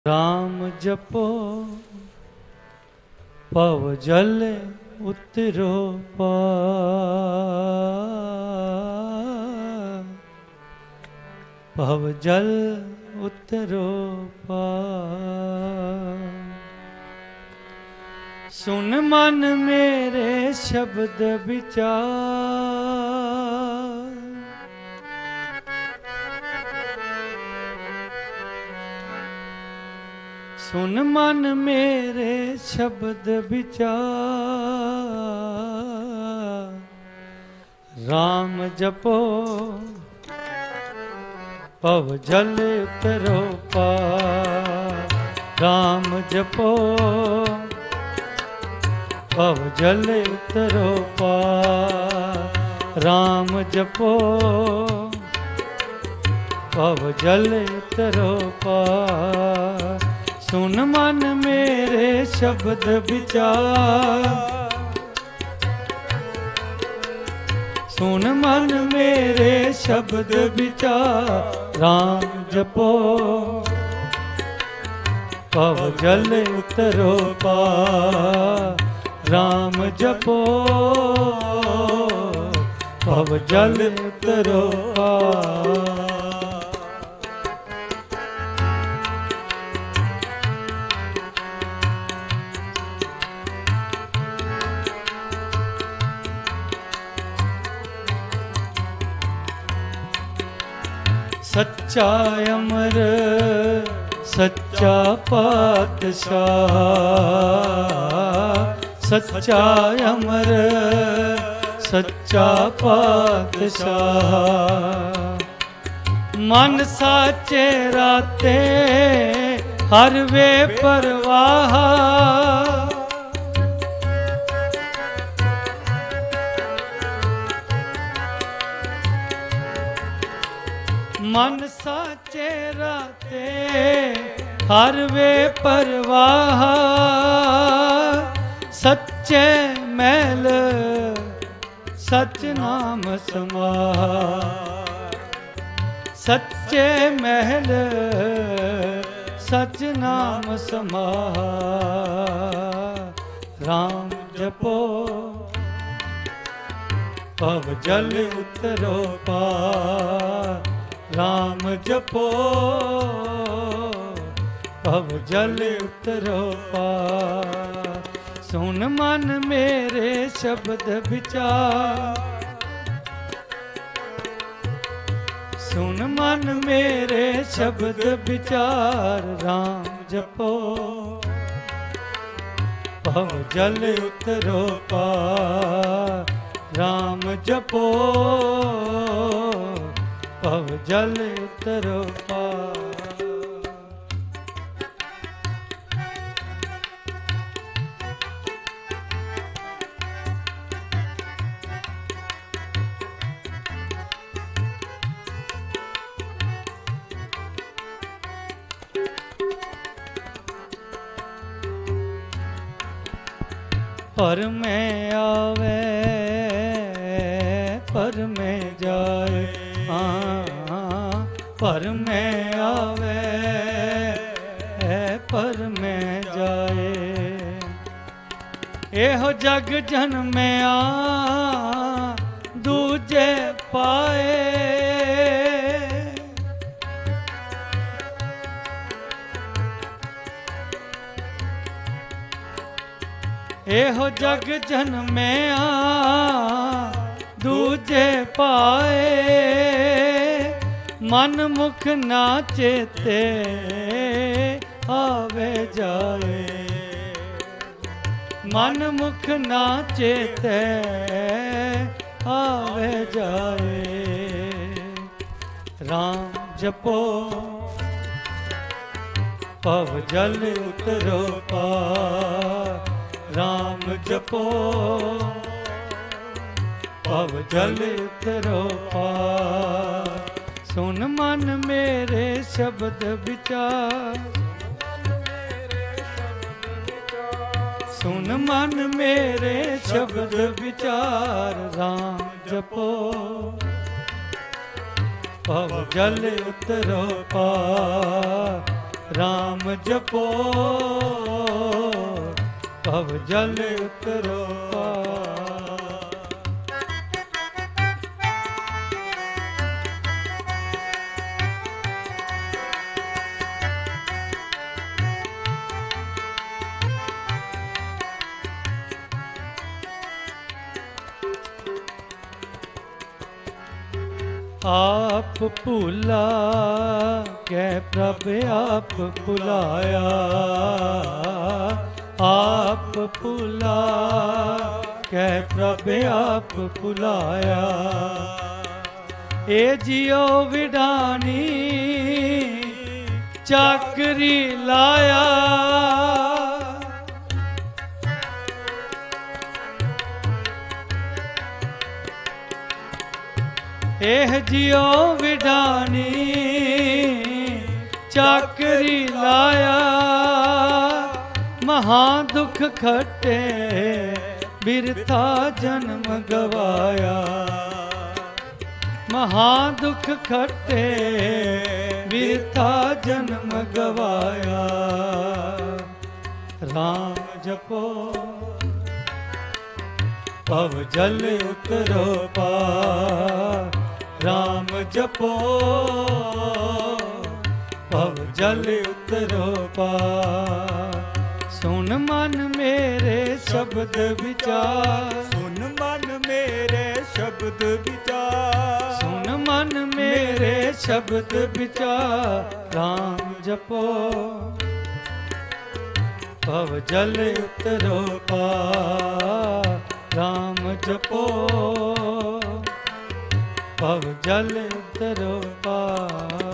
राम जपो पव जल उतरो पार, पव जल उतरो पार। सुन मन मेरे शब्द विचार, सुन मन मेरे शब्द विचार। राम जपो पव जल उतरो पार, राम जपो पव जल उतरो पार। राम जपो पव जल उतरो पार। सुन मन मेरे शब्द विचार, सुन मन मेरे शब्द विचार। राम जपो पव जल उतरो पार, राम जपो पव जल उतरो पार। सच्चा अमर सच्चा पातशाह, सच्चा अमर सच्चा पातशाह। मन साचे राते हर वे परवाह, मन साचे राते हर वे परवाह। सच्चे मैल सच नाम समाह, सच्चे महल सच नाम समाह। राम जपो पव जल उतरो पार, राम जपो पव जल उतरो पार। सुन मन मेरे शब्द विचार, सुन मन मेरे शब्द विचार। राम जपो पव जल उतरो पार, राम जपो पव जल उतरो पार। पर में आवे पर में जाए, पर में आवे पर में जाए। एहो जग जन्मया दूजे पाए, एहो जग जन्मया दूजे पाए। मन मुख ना चेते आवे जाए, मन मुख ना चेते आवे जाए। राम जपो पव जल उतरो पार, राम जपो पव जल उतरो पार। सुन मन मेरे शब्द विचार, सुन मन मेरे शब्द विचार। राम जपो पव जल उतरो पार, राम जपो भव जल उतरो पार। आप भूला कै प्रभ आप भुलाया, आप भूला कै प्रभ आप भुलाया। ए जियो विडानी चाकरी लाया, एह जियो विडानी चाकरी लाया। महा दुख खटे बिरथा जन्म गवाया, महा दुख खटे बिरथा जन्म गवाया। राम जपो भव जल उतरो पार, राम जपो भव जल उतरो पार। सुन मन मेरे शब्द विचार, सुन मन मेरे शब्द विचार, सुन मन मेरे शब्द विचार। राम जपो भव जल उतरो पार, राम जपो भव जल उतरो पार।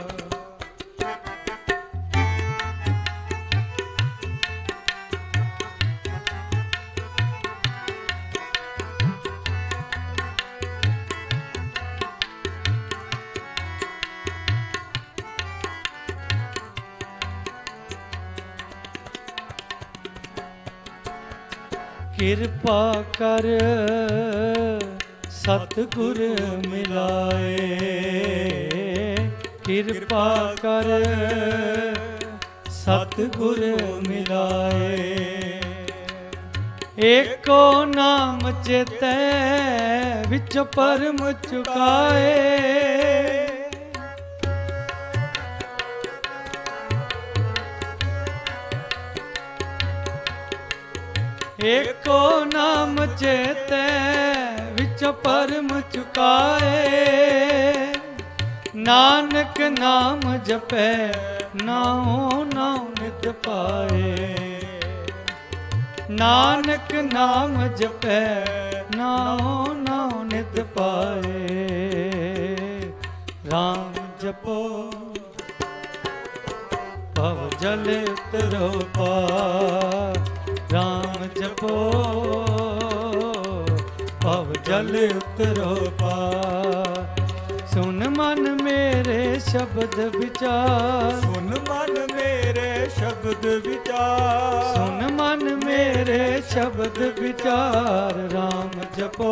किरपा कर सतगुर मिलाए, किरपा कर सतगुर मिलाए। एको नाम चेतै विच परम चुकाए, एको नाम चेतै विच परम चुकाए। नानक नाम जपै नाओ नाम नित पाए, नानक नाम जपै नाओ नाम नित पाए। राम जपो भव जल उतरो पार, राम जपो भव जल उतरो पार। सुन मन मेरे शब्द विचार, सुन मन मेरे शब्द विचार, सुन मन मेरे शब्द विचार। राम जपो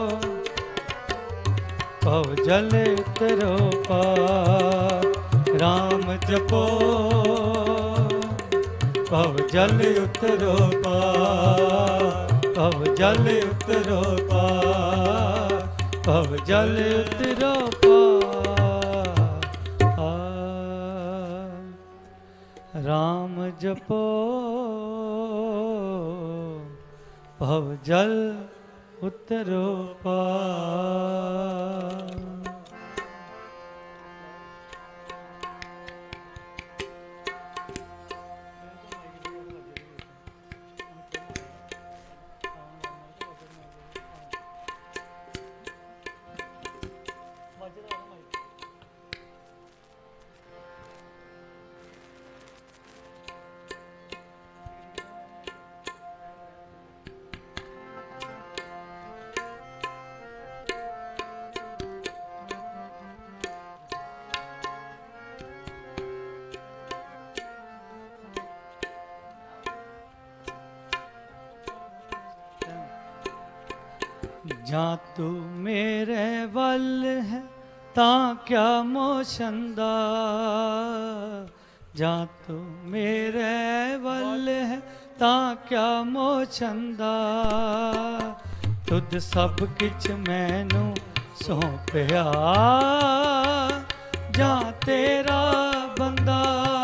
भव जल उतरो पार, राम जपो भव जल उतरो पार, भव जल उतरो पार, भव जल उतरो पार। राम जपो भव जल उतरो पार। ਜਾਂ ਤੂੰ ਮੇਰੇ ਵੱਲ ਹੈ ਤਾਂ ਕਿਆ ਮੋਸ਼ੰਦਾ, ਜਾਂ ਤੂੰ ਮੇਰੇ ਵੱਲ ਹੈ ਤਾਂ ਕਿਆ ਮੋਹ ਛੰਦਾ। ਤੁਧ ਸਭ ਕਿਛ ਮੈਨੂੰ ਸੌਂਪਿਆ, ਜਾਂ ਤੇਰਾ ਬੰਦਾ।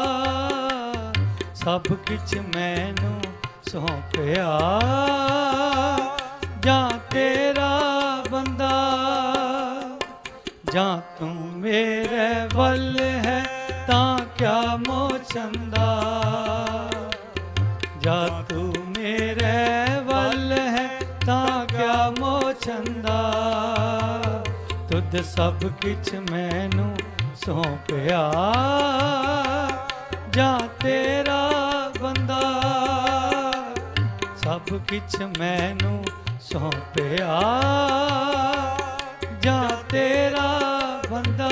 ਸਭ ਕਿਛ ਮੈਨੂੰ ਸੌਂਪਿਆ, ਜਾਂ ਤੇਰਾ ਬੰਦਾ। ਜਾਂ ਤੂੰ ਮੇਰੇ ਵੱਲ ਹੈ ਤਾਂ ਕਿਆ ਮੋਹ ਛੰਦਾ। ਜਾਂ ਤੂੰ ਮੇਰੇ ਵੱਲ ਹੈ ਤਾਂ ਕਿਆ ਮੋਹ ਛੰਦਾ। ਤੁਧ ਸਭ ਕਿਛ ਮੈਨੂੰ ਸੌਂਪਿਆ, ਜਾਂ ਤੇਰਾ ਬੰਦਾ। ਸਭ ਕਿਛ ਮੈਨੂੰ ਸੌਂਪਿਆ, ਜਾਂ ਤੇਰਾ ਬੰਦਾ।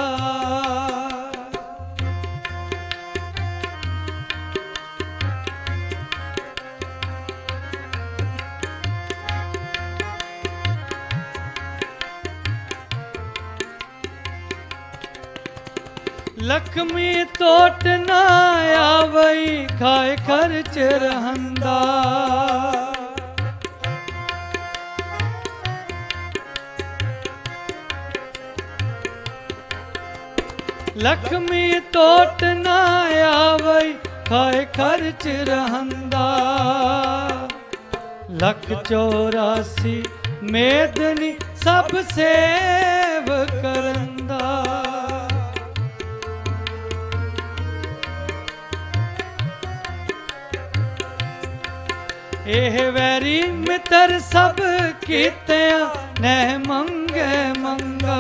ਲਖਮੀ ਟੋਟ ਨਾ ਆਵਈ, ਖਾਏ ਖਰਚ ਰਹੰਦਾ। ਲਖਮੀ ਟੋਟ ਨਾ ਆਵਈ, ਖਾਏ ਖਰਚ ਰਹੰਦਾ। ਲੱਖ 84 ਮੇਦਨੀ ਸਭ ਸੇਵ ਕਰੰਦਾ। ਇਹ ਵੈਰੀ ਮਿੱਤਰ ਸਭ ਕੀਤਿਆਂ ਨਹਿ ਮੰਗੇ ਮੰਗਾ।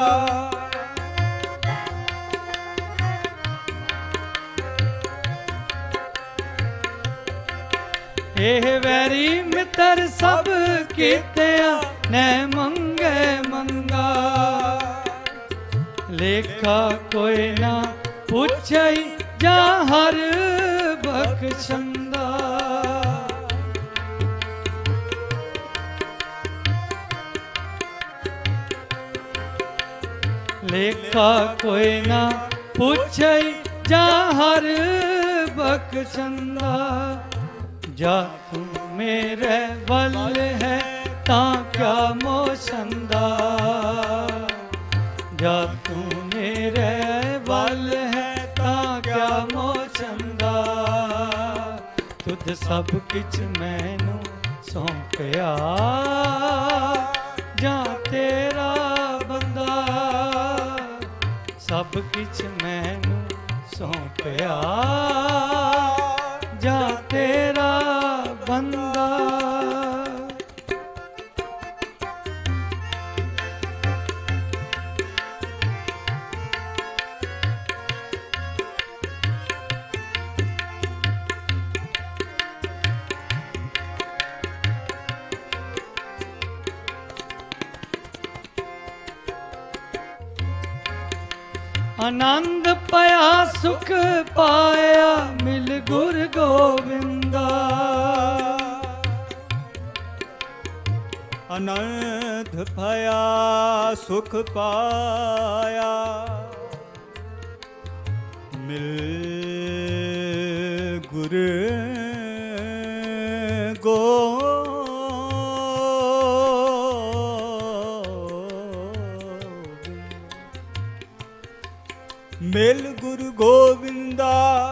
ਇਹ ਵੈਰੀ ਮਿੱਤਰ ਸਭ ਕੀਤਿਆਂ ਨਹਿ ਮੰਗੇ ਮੰਗਾ। ਲੇਖਾ ਕੋਈ ਨਾ ਪੁੱਛਈ, ਜਾਂ ਹਰ ਬਖਸ਼ੰਦਾ। ਲੇਖਾ ਕੋਈ ਨਾ ਪੁੱਛਈ, ਜਾਂ ਹਰ ਬਖਸ਼ੰਦਾ। ਜਾਂ ਤੂੰ ਮੇਰੇ ਵੱਲ ਹੈ ਤਾਂ ਕਿਆ ਮੋਹ ਛੰਦਾ। ਜਾਂ ਤੂੰ ਮੇਰੇ ਵੱਲ ਹੈ ਤਾਂ ਕਿਆ ਮੋਹ ਛੰਦਾ। ਤੁਧ ਸਭ ਕਿਛ ਮੈਨੂੰ ਸੌਂਪਿਆ, ਜਾਂ ਤੇਰਾ ਬੰਦਾ। ਸਭ ਕਿਛ ਮੈਨੂੰ ਸੌਂਪਿਆ, ਜਾਂ ਤੇਰਾ ਬੰਦਾ। ਆਨੰਦ ਪਾਇਆ ਸੁਖ ਪਾਇਆ, ਮਿਲ ਗੁਰ ਗੋਬਿੰਦਾ। ਆਨੰਦ ਪਾਇਆ ਸੁਖ ਪਾਇਆ, ਮਿਲ ਗੁਰ ਮਿਲ ਗੁਰੂ ਗੋਬਿੰਦਾ।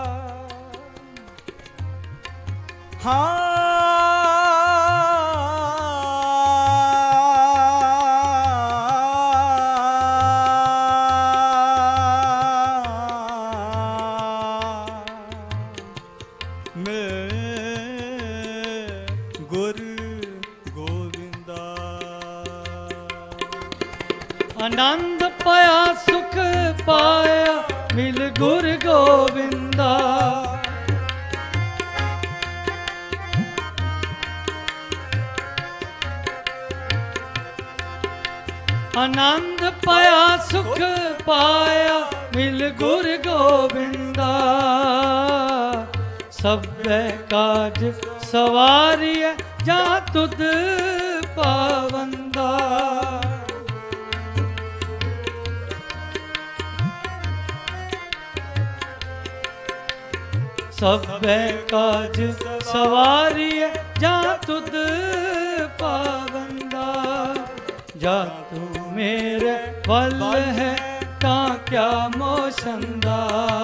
ਆਨੰਦ ਪਾਇਆ ਸੁਖ ਪਾਇਆ, ਮਿਲ ਗੁਰ ਗੋਬਿੰਦਾ। ਆਨੰਦ ਪਾਇਆ ਸੁਖ ਪਾਇਆ, ਮਿਲ ਗੁਰ ਗੋਬਿੰਦਾ। ਸਭੇ ਕਾਜ ਸਵਾਰੀਐ, ਜਾਂ ਤੁਧ ਪਾਵੰਦਾ। सबे काज सवारिए जा तुद पाबंदा। जा तू मेरे वल है ता क्या मोशंदा।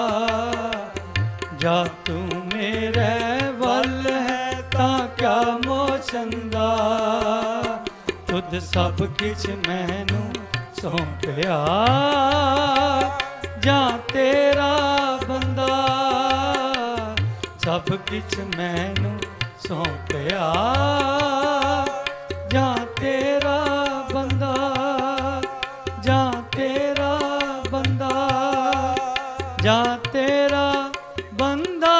जा तू मेरे वल है ता क्या मोशंदा। तुद सब किछ मैनू सौंपिया जा तेरा बंदा। सब किछ मैनू सौंपिया जा तेरा बंदा। जा तेरा बंदा। जा तेरा बंदा।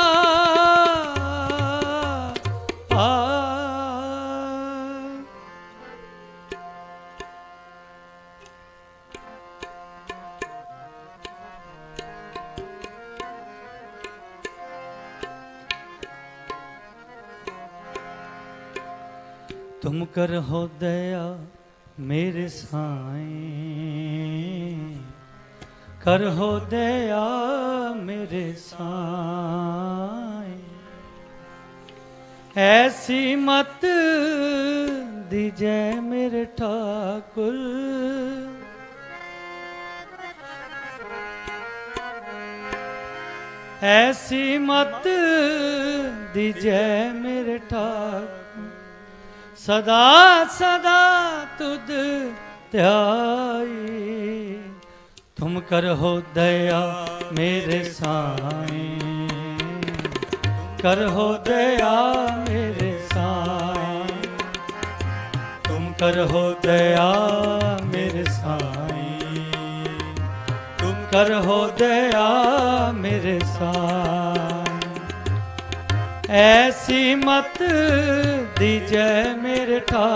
तुम कर हो दया मेरे साईं। कर हो दया मेरे साईं। ऐसी मत दीजै मेरे ठाकुर। ऐसी मत दीजै मेरे ठाकुर। सदा सदा तुद ध्याई। तुम कर हो दया मेरे साईं। कर हो दया मेरे साईं। तुम कर हो दया मेरे साईं। तुम कर हो दया मेरे साईं। ऐसी मत दीजै मेरे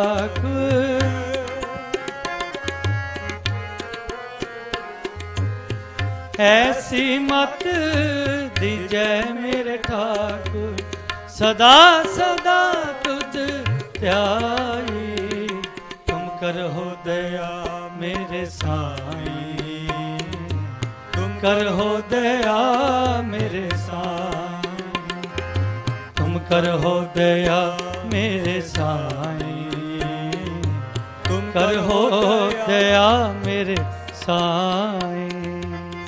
ठाकुर। ऐसी मत दीजै मेरे ठाकुर। सदा सदा तुद ध्याई। तुम कर हो दया मेरे साईं। तुम कर हो दया मेरे साईं। कर हो दया मेरे साईं। तुम कर हो दया मेरे साईं।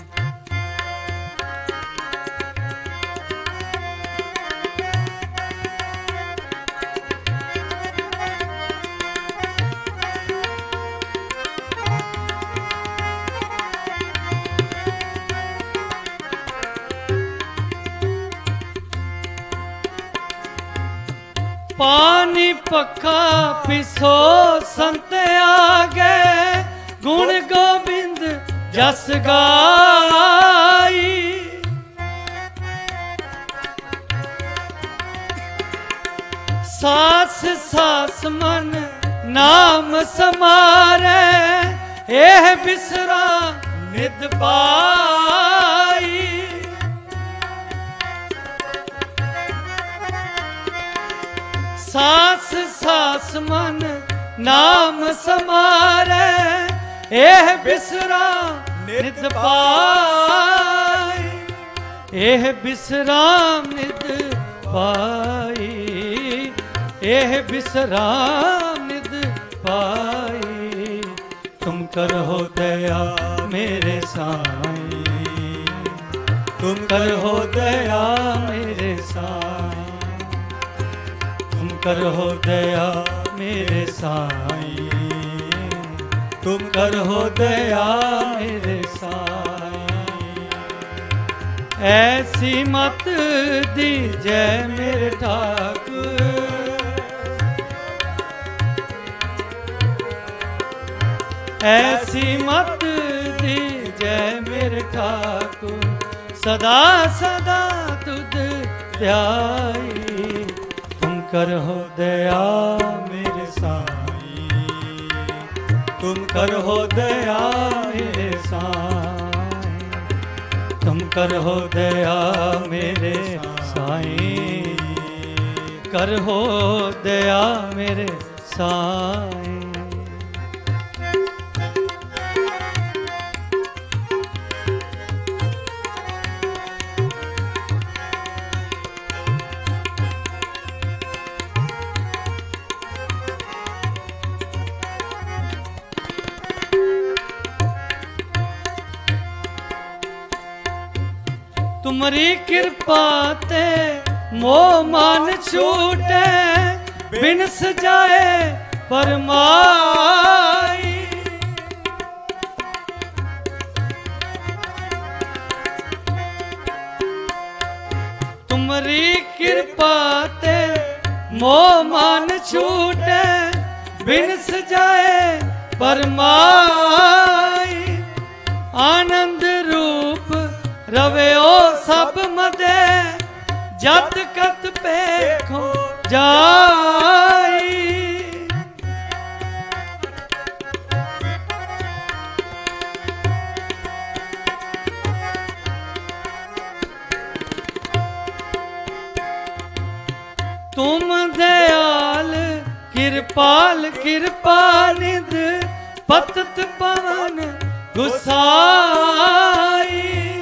पानी पखा पिसो संत आगे। गुण गोबिंद जस गाई। सास सास मन नाम समारे। एह बिसरा निद पाई। सास सास मन नाम समारे। एह बिसरा नित पाई। एह बिसराम नित पाई। एह बिसराम नित पाई। तुम कर हो दया मेरे साईं। तुम कर हो दया मेरे साईं। तुम कर हो दया मेरे साईं। तुम कर हो दया मेरे साईं। ऐसी मत दीजै मेरे ठाकुर। ऐसी मत दीजै मेरे ठाकुर। सदा सदा तुद ध्याई। कर हो दया मेरे साईं। तुम कर हो दया मेरे साईं। तुम कर हो दया मेरे साईं। कर हो दया मेरे साईं। तुमरी कृपा ते मोह मान छूटे, बिन सजाए परमाई। तुमरी कृपा ते मोह मान छूटे, बिन सजाए परमाई। आनंद रूप रवयो सब मदे, जत कत पेखो जाई। तुम दयाल कृपाल कृपा निध, पतत पवन गुसाई।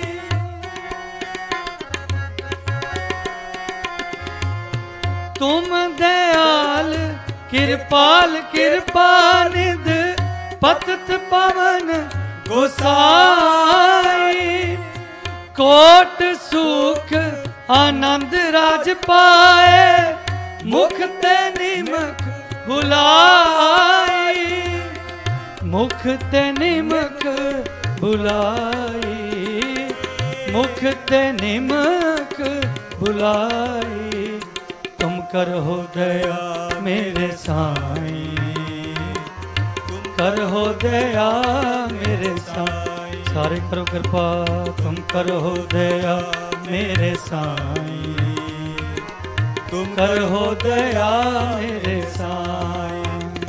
तुम दयाल कृपाल कृपा निध, पतत पवन गुसाई। कोट सुख आनंद राज पाए, मुख ते निमक बुलाई। मुख ते निमक बुलाई, मुख ते निमक बुलाई। तुम करो दया मेरे साईं, तुम करो दया मेरे साईं। सारे करो कृपा, तुम करो दया मेरे साईं, तुम करो दया मेरे साईं।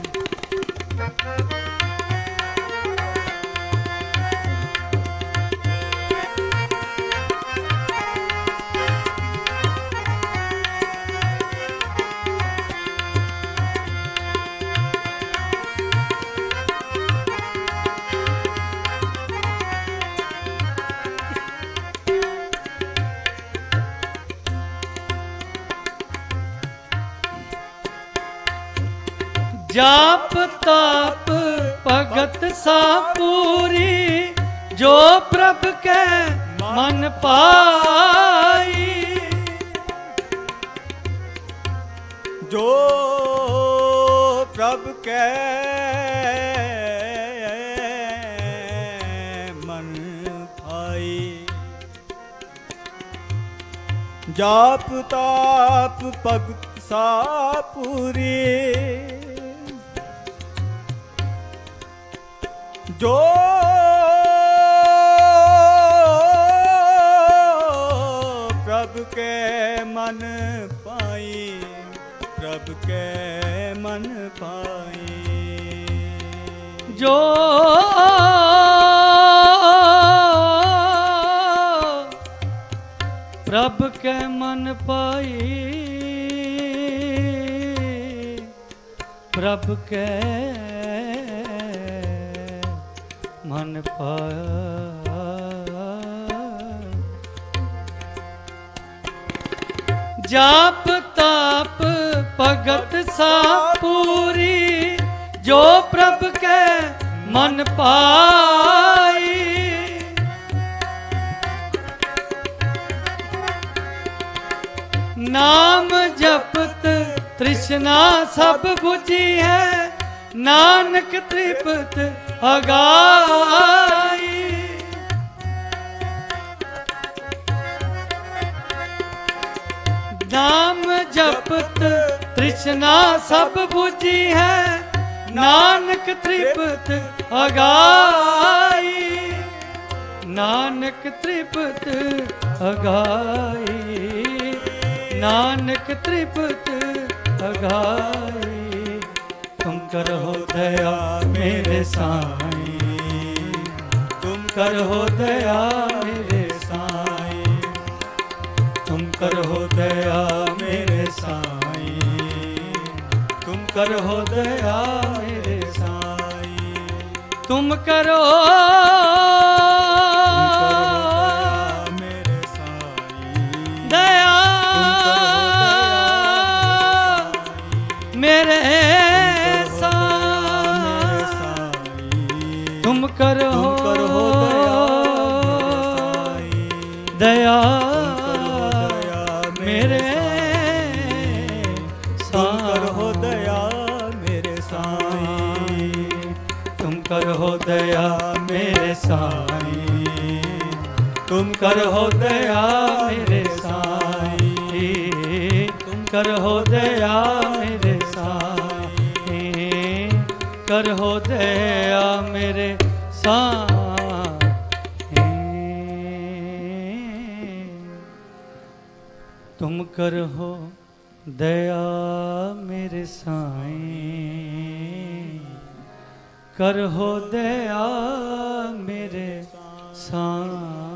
जाप ताप भगत सा पूरी, जो प्रभ के मन पाई। जो प्रभ के मन पाई। जाप ताप भगत सा पूरी, जो प्रभु के मन पाई, प्रभु के मन पाई। जो प्रभु के मन पाई, प्रभु के मन पाया। जाप ताप भगत सा पूरी, जो प्रभु के मन पाई। नाम जपत तृष्णा सब बुझी है, नानक तृप्त अगाई। नाम जपत तृष्णा सब बुझी है, नानक तृप्त अगाई। नानक तृप्त अगाई, नानक तृप्त अगाई। तुम करो दया मेरे साईं, तुम करो दया मेरे साईं, तुम करो दया मेरे साईं, तुम करो दया मेरे साईं। तुम करो मेरे साईं, दया मेरे तुम करो दया दया मेरे तुम करो दया मेरे साईं, तुम करो दया मेरे साईं, तुम करो दया मेरे साईं, तुम करो दया मेरे साईं, करो दया मेरे साईं। तुम करो दया मेरे साईं, करो दया मेरे साईं।